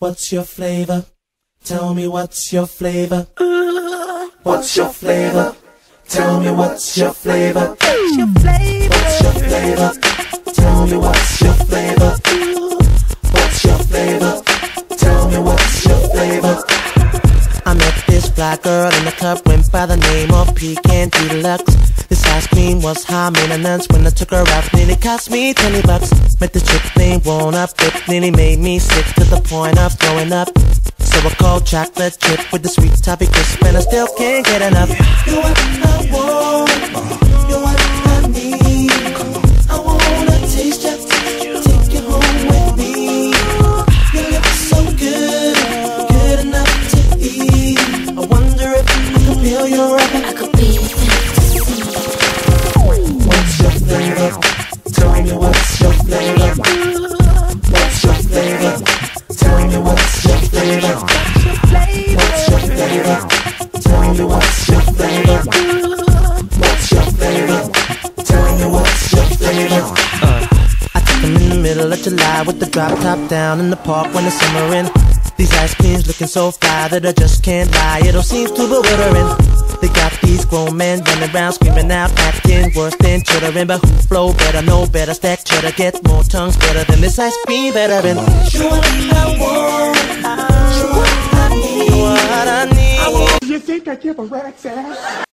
What's your flavor? Tell me what's your flavor? What's your flavor? Tell me what's your flavor? What's your flavor? What's your flavor? Tell me what's your flavor? What's your flavor? Tell me what's your flavor? I met this fly girl in the club, went by the name of Pecan Deluxe. This ice cream was high maintenance. When I took her out, nearly cost me $20. Met this chick named One Up, it nearly made me sick to the point of throwing up. So I called chocolate chip with the sweet toffee crisp, and I still can't get enough. You're what I want, you're what I need. I wanna taste ya, take you home with me. Your lips so good, good enough to eat. I wonder if I could feel your rubber. I could be What's your flavor? Tell me what's your flavor? What's your flavor? Tell me what's your flavor? What's your flavor? Tell me what's your flavor? What's your flavor? Tell me what's your flavor? I took them in the middle of July with the drop top down in the park when it's simmering. These ice creams looking so fly that I just can't lie. It all seems too bewildering. They got these grown men running around screaming out, acting worse than chittering. But who flow better, know better, stack cheddar, get more tongues better than this ice cream veteran. You're what I want, you're what I need, you're what I need. You think I give a rat's ass?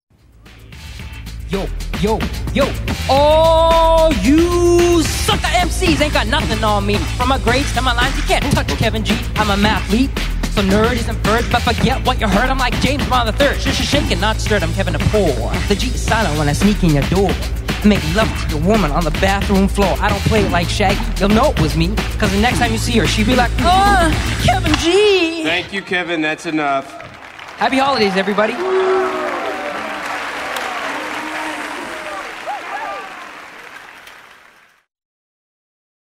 Yo, yo, yo. All you sucker MCs ain't got nothing on me. From my grades to my lines, you can't touch Kevin G. I'm a mathlete. So nerd isn't first, but forget what you heard. I'm like James Bond III. Shaking, not stirred, I'm Kevin the Poor. The G is silent when I sneak in your door. Make love to your woman on the bathroom floor. I don't play it like Shaggy, you'll know it was me. Cause the next time you see her, she'll be like, Kevin G. Thank you, Kevin, that's enough. Happy holidays, everybody.